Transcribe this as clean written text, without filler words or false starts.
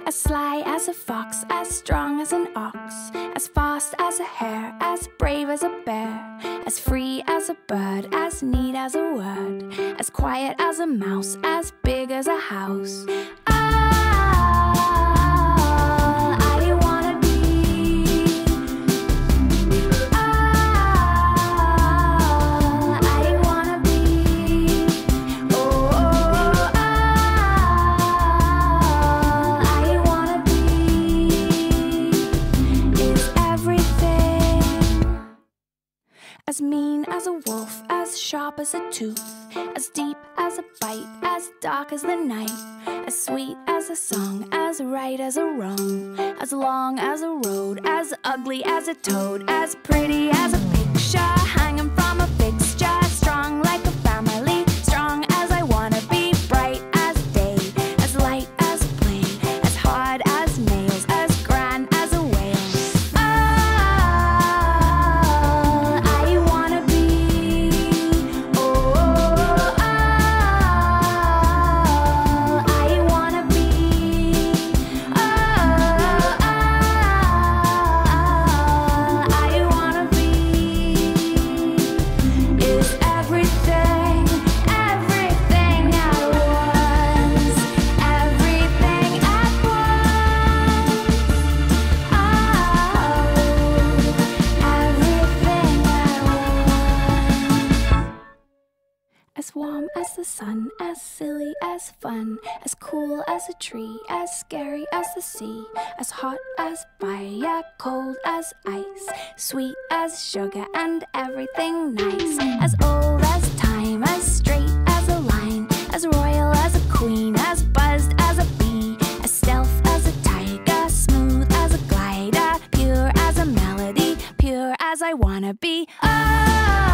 As sly as a fox, as strong as an ox, as fast as a hare, as brave as a bear, as free as a bird, as neat as a word, as quiet as a mouse, as big as a house. As mean as a wolf, as sharp as a tooth, as deep as a bite, as dark as the night, as sweet as a song, as right as a wrong, as long as a road, as ugly as a toad, as pretty as a picture hanging from a fixture, strong like a family, strong as I wanna be, bright as day, as light as a plane, as hard as nails, as grand as a whale. As warm as the sun, as silly as fun, as cool as a tree, as scary as the sea, as hot as fire, cold as ice, sweet as sugar and everything nice, as old as time, as straight as a line, as royal as a queen, as buzzed as a bee, as stealth as a tiger, smooth as a glider, pure as a melody, pure as I wanna be. Oh,